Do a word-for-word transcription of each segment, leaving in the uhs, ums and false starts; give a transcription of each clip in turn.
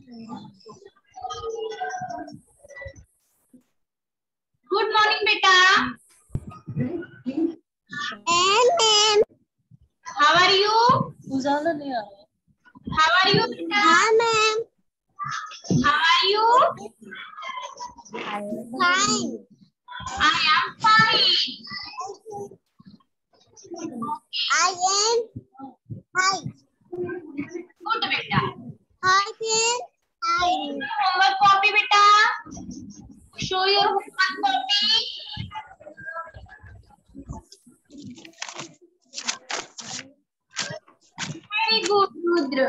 Good morning बेटा। How are you? उजाला नहीं आ रहा। हाउ आर यू बेटा? हाँ ma'am. How are you? Fine. I am fine. I am fine. Good बेटा। I am fine. Homework copy बेटा, show your homework copy. Very good Rudra.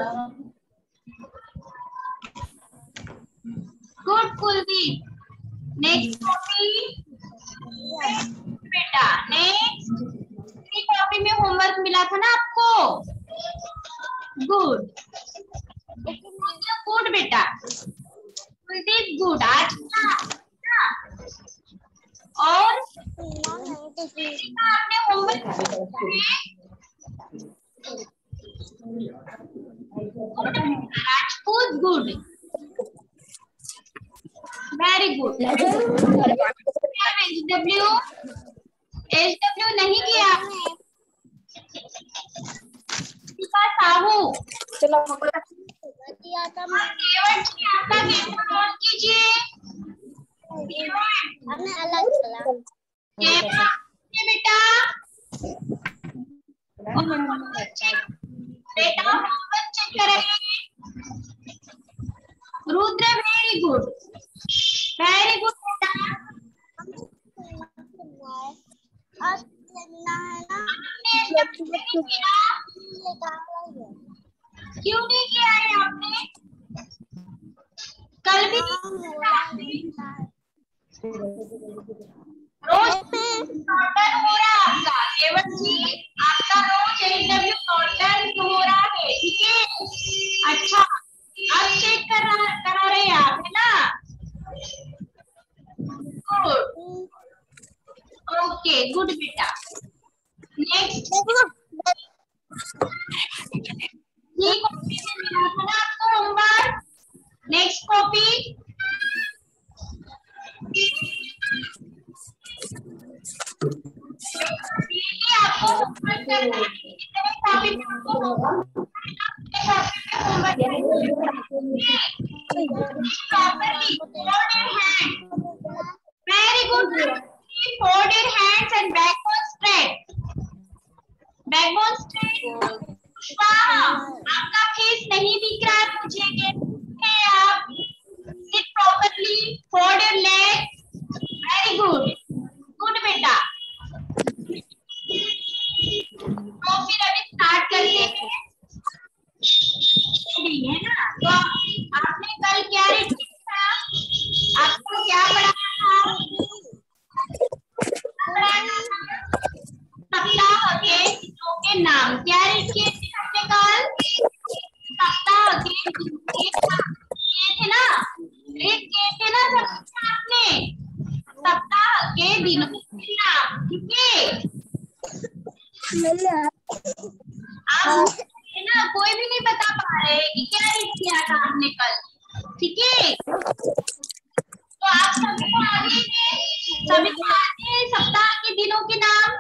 Good Kuldeep. Next copy बेटा। Next copy में homework मिला था ना आपको? गुड गुड बेटा। Kuldeep good. आज और आपने homework Rajput good, very good. H W H W नहीं किया साहू। चलो केवट जी आपका गेम ऑन कीजिए। हमने अलग चला बेटा। बेटा होमवर्क चेक करेंगे। Rudra very good, very good बेटा। आज लगना है ना। क्यों नहीं किया है आपने? कल भी रोज नॉर्मल हो रहा है आपका। केवल जी आपका रोज एचडब्ल्यू नॉर्मल हो रहा है, ठीक है? अच्छा अब चेक करा करा रहे हैं आप, है ना? गुड, ओके गुड बेटा। नेक्स्ट ये कॉपी में मिला था ना आपको होमवर्क। नेक्स्ट कॉपी आपको होमवर्क करना है। कितने कॉपी में आपको homework very good. Fold your hands and backbone straight, backbone straight. Pushpa आपका फेस नहीं दिख रहा है मुझे, कैसे आप? Sit properly, fold your leg, very good, good बेटा। तो फिर अभी स्टार्ट करते हैं, है ना? तो आपने कल क्या रीड किया था? आपको क्या पढ़ाया था? सप्ताह के दिनों के नाम क्या रीड किए थे आपने कल? सप्ताह के दिनों के नाम किए थे ना? रीड किए थे ना सब आपने? सप्ताह के दिनों के नाम, ठीक है? आप है ना, कोई भी नहीं बता पा रहे कि क्या रीड किया था आपने कल, ठीक है? तो आप सभी को आगे सभी को आगे सप्ताह के दिनों के नाम।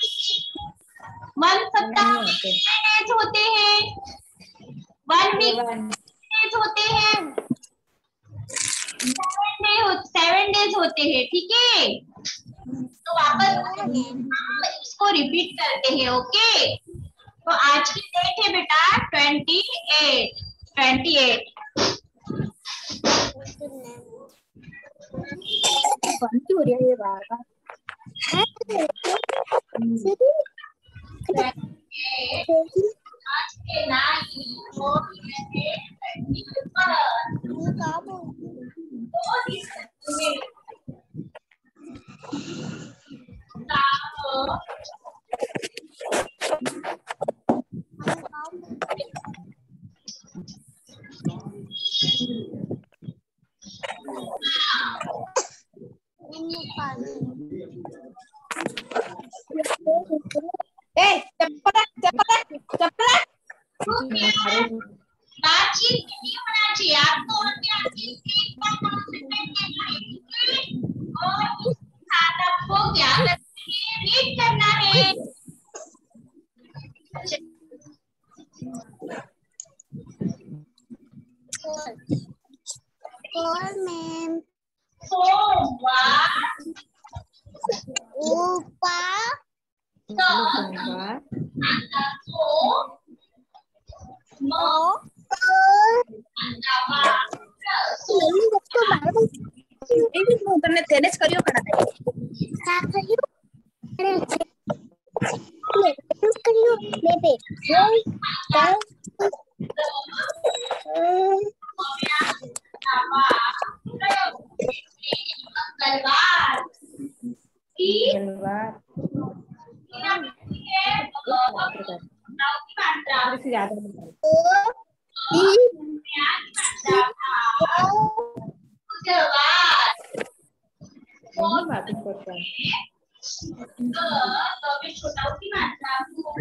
वन सप्ताह में कितने डेज होते हैं? वन वीक डेज होते हैं? सेवन डे सेवन डेज होते हैं, ठीक है? तो वापस इसको रिपीट करते हैं, ओके? तो आज की डेट है बेटा ट्वेंटी एट, ट्वेंटी एट। बनती हो रही है ये बार बार। आज के नाइन फोर बातचीत नहीं होना चाहिए आपको, और क्या एक बार कॉन्सेंट्रेट करना है और इस साथ आपको क्या करना है, रीड करना है। कौन मैम सोमवार ऊपर सोमवार करने तेरे करियो करा का करियो ले करियो ले पे का मंगलवार मंगलवार से ज्यादा बात करता है छोटा की मात्रा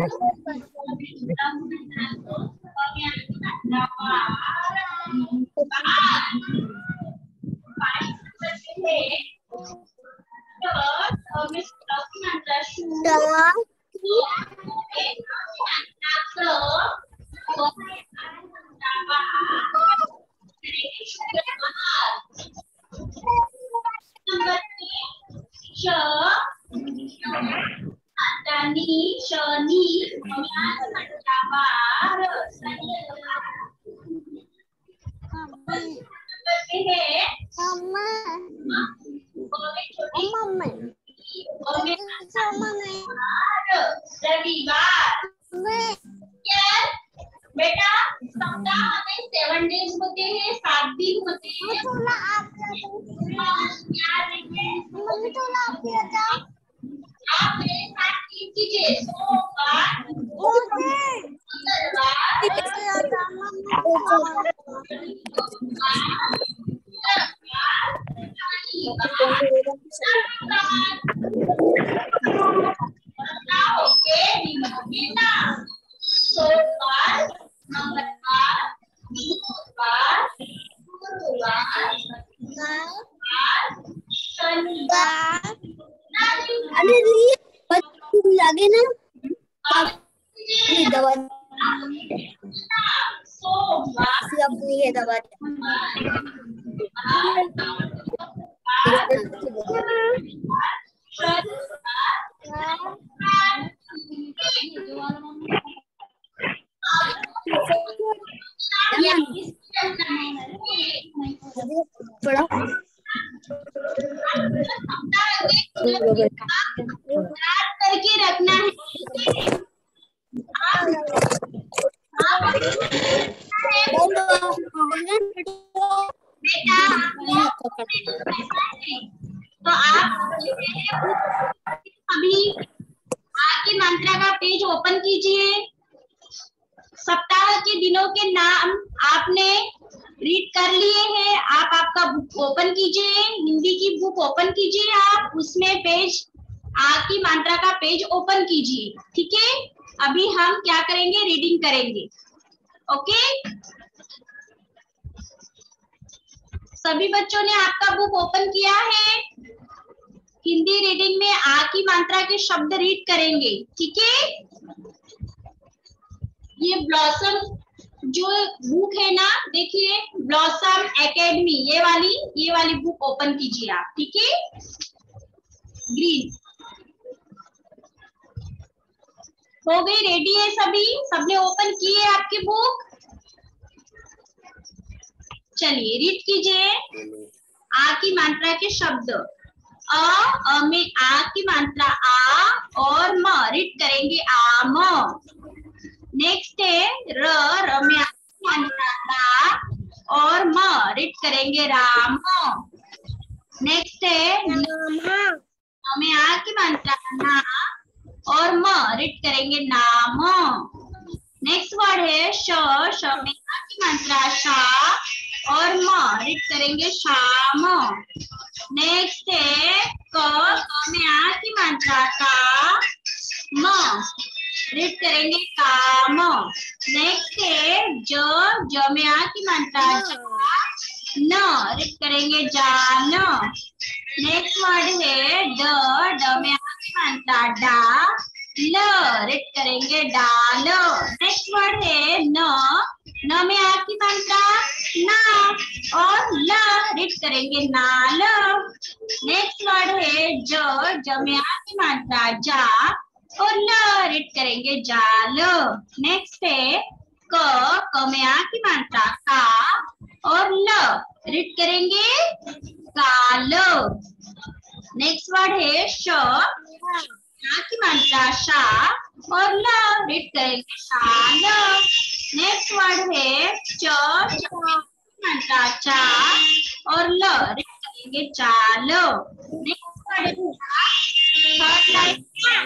शनि रविवार। बेटा सप्ताह में सेवन डेज होते हैं, सात दिन होते हैं। आप मेरे साथ तीन चीजें सोमवार सोमवार मंगलवार बुधवार गुरुवार शनिवार लगे ना दवा सोमवार अपनी है दवा थोड़ा करके रखना है। बेटा तो आप अभी आ की मात्रा का पेज ओपन कीजिए। सप्ताह के दिनों के नाम आपने रीड कर लिए हैं। आप आपका बुक ओपन कीजिए, हिंदी की बुक ओपन कीजिए, आप उसमें पेज आ की मात्रा का पेज ओपन कीजिए। ठीक है, अभी हम क्या करेंगे, रीडिंग करेंगे। ओके, सभी बच्चों ने आपका बुक ओपन किया है। हिंदी रीडिंग में आ की मात्रा के शब्द रीड करेंगे। ठीक है, ये ब्लॉसम जो बुक है ना, देखिए ब्लॉसम एकेडमी, ये वाली ये वाली बुक ओपन कीजिए आप। ठीक है, ग्रीन हो गई, रेडी है सभी, सबने ओपन की है आपकी बुक। चलिए रीड कीजिए आ की मात्रा के शब्द। अ, अ में आ की मात्रा आ और म रीड करेंगे आम। नेक्स्ट है र, र में आ की मात्रा रा और म रीड करेंगे राम। नेक्स्ट है न में आ की मात्रा ना और म रीड करेंगे नाम। नेक्स्ट वर्ड है श, श में आ की मात्रा शा और म रीड करेंगे शाम। नेक्स्ट है क, क में आ की मात्रा का म रीड करेंगे काम। नेक्स्ट है ज, ज में आ की मात्रा जा रीड करेंगे जानो। नेक्स्ट वर्ड है ड, ड में आ की मात्रा डा, ल रीड करेंगे डालो। नेक्स्ट वर्ड है न, न में आ की मात्रा ना और ल रीड करेंगे नालो। नेक्स्ट वर्ड है ज, ज में आ की मात्रा जा और ल रीड करेंगे जालो। नेक्स्ट है क, क में आ की मात्रा का और ल रीड करेंगे कालो। नेक्स्ट वर्ड है श, आ की मात्रा शा और ल रीड करेंगे शालो। नेक्स्ट वर्ड है च, च की मात्रा चा और ल रीड करेंगे चालो। नेक्स्ट वर्ड थर्ड लाइन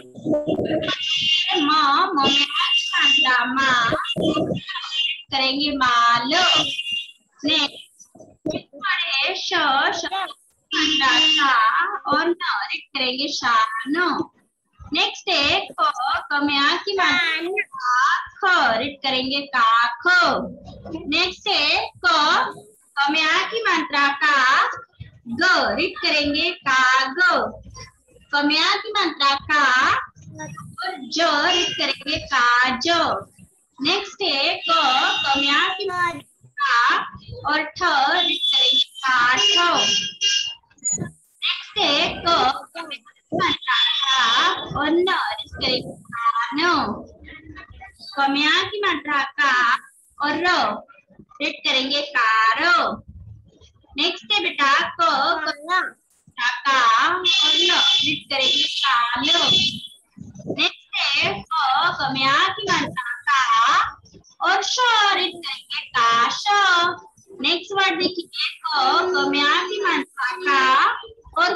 म, म में आ की मात्रा मा करेंगे मालो। नेक्स्ट वर्ड है श, श मात्रा सा और न रीड करेंगे शानो। नेक्स्ट है क, क में आ की मात्रा ख रीड करेंगे काखो। नेक्स्ट है क, क में आ की मात्रा का ग रीड करेंगे कागो। क में आ की मात्रा का और ज रीड करेंगे काजो। नेक्स्ट है क, क में आ की मात्रा और ठ रीड करेंगे काठो। नेक्स्ट है क, क में और न रीड करेंगे कानो। क में आ की मात्रा का और र रीड करेंगे कारो। नेक्स्ट है बेटा क, का और ल रीड करेंगे कालो। नेक्स्ट है क, क में आ की मात्रा का और श रीड करेंगे काशो। नेक्स्ट वर्ड देखिए क, क में आ की मात्रा का और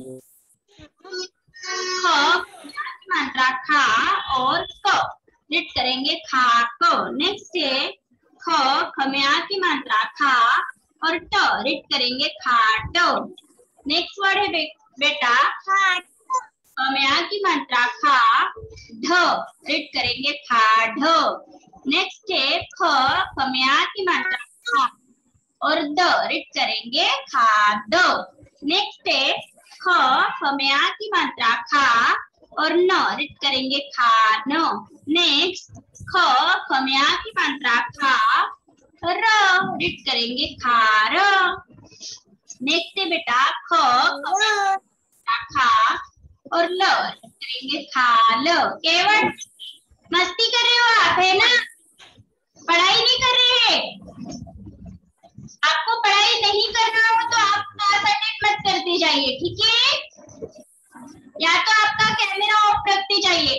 ख की मात्रा खा और क रीड करेंगे खाको। नेक्स्ट है ख, ख में आ की मात्रा खा और ट रीड करेंगे खाटो। नेक्स्ट वर्ड है बे, बेटा ख में आ की मात्रा खा ढ रीड करेंगे खाढो। नेक्स्ट है ख, ख में आ की मात्रा खा और द रीड करेंगे खादो। नेक्स्ट है ख, ख में आ की मात्रा खा और न रीड करेंगे खानो। नेक्स्ट ख, ख में आ की मात्रा खा र रीड करेंगे खारो। नेक्स्ट है बेटा ख, ख में आ की मात्रा खा और ल रीड करेंगे खालो। केवल मस्ती कर रहे हो आप, है ना? पढ़ाई नहीं कर रहे हैं। आपको पढ़ाई नहीं करना हो तो आप क्लास अटेंड मत करते जाइए, ठीक है? या तो आपका कैमरा ऑफ रखते जाइए।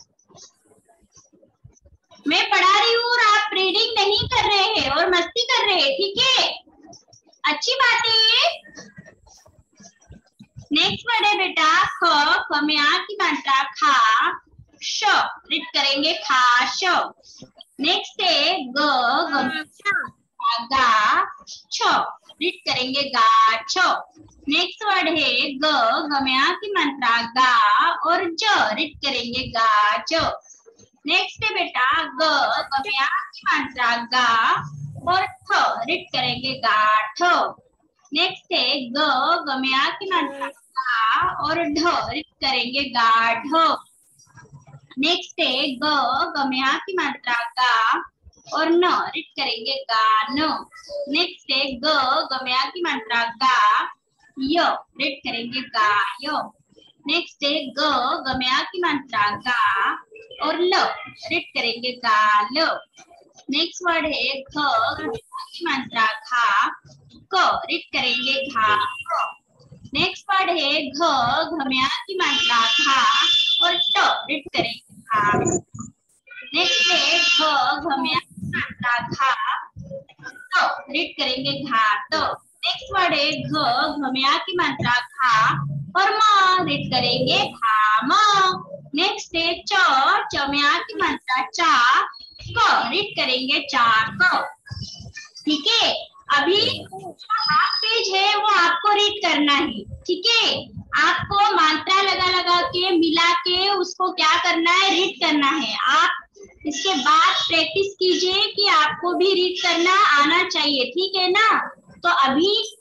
मैं पढ़ा रही हूँ और आप रीडिंग नहीं कर रहे हैं और मस्ती कर रहे हैं, ठीक है? अच्छी बात है ये। नेक्स्ट वर्ड है बेटा ख, ख में आ की मात्रा खा श रीड करेंगे खाशो। नेक्स्ट है ग, ग गा छ रीड करेंगे गाछो। नेक्स्ट वर्ड है ग, ग में आ की मात्रा गा और ज रीड करेंगे गाजो। नेक्स्ट है बेटा ग, ग में आ की मात्रा गा और थ रीड करेंगे गाठो। नेक्स्ट है ग, ग में आ की मात्रा गा और ढ रीड करेंगे गाढ़ो। नेक्स्ट है ग, ग में आ की मात्रा गा और न रीड करेंगे गानो। नेक्स्ट है ग, ग में आ की मात्रा गा य रीड करेंगे गायो। नेक्स्ट है ग, ग में आ की मात्रा गा और ल रीड करेंगे गालो। नेक्स्ट वर्ड है घ, ग में आ की मात्रा खा क रीड करेंगे घा। नेक्स्ट वर्ड है घ, घ में आ की मात्रा खा और ट रीड करेंगे खा। नेक्स्ट है घ, घ में आ की मात्रा खा तो रीड करेंगे घाटो। नेक्स्ट वर्ड है घ, घ में आ की मात्रा खा और म रीड करेंगे खाम। नेक्स्ट है च, च में आ की मात्रा चा क रीड करेंगे चाको। ठीक है, अभी हाफ पेज है वो आपको रीड करना है, ठीक है? आपको मात्रा लगा लगा के मिला के उसको क्या करना है, रीड करना है। आप इसके बाद प्रैक्टिस कीजिए कि आपको भी रीड करना आना चाहिए, ठीक है ना? तो अभी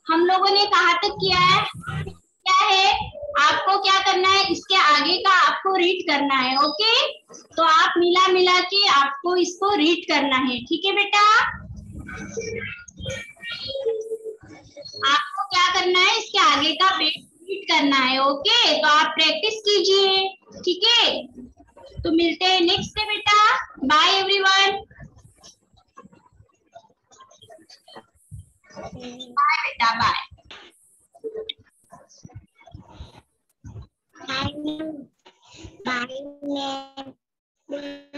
हम लोगों ने कहाँ तक किया है? क्या है, आपको क्या करना है, इसके आगे का आपको रीड करना है। ओके, तो आप मिला मिला के आपको इसको रीड करना है। ठीक है बेटा, आपको क्या करना है, इसके आगे का पेज रीड करना है। ओके, तो आप प्रैक्टिस कीजिए। ठीक है, तो मिलते हैं नेक्स्ट डे बेटा। Bye everyone. बाय बेटा, बाय। Bye. Bye.